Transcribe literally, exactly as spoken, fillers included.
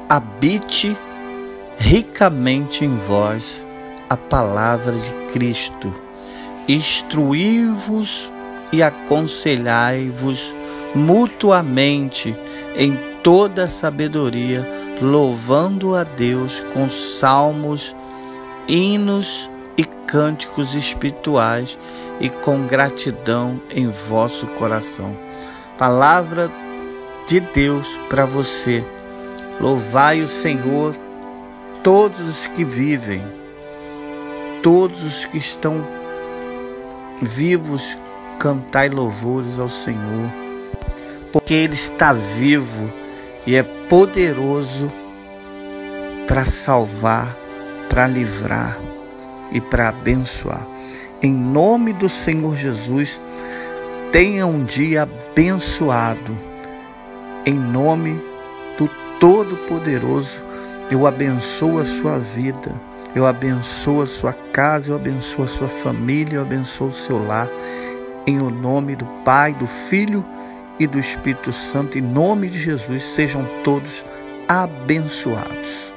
habite ricamente em vós a palavra de Cristo. Instruí-vos e aconselhai-vos mutuamente em toda sabedoria, louvando a Deus com salmos, hinos e cânticos espirituais e com gratidão em vosso coração. Palavra de Deus para você. Louvai o Senhor, todos os que vivem, todos os que estão vivos, cantai louvores ao Senhor, porque Ele está vivo e é poderoso para salvar, para livrar e para abençoar. Em nome do Senhor Jesus, tenha um dia abençoado. Em nome do Todo-Poderoso, eu abençoo a sua vida, eu abençoo a sua casa, eu abençoo a sua família, eu abençoo o seu lar. Em o nome do Pai, do Filho e do Espírito Santo, em nome de Jesus, sejam todos abençoados.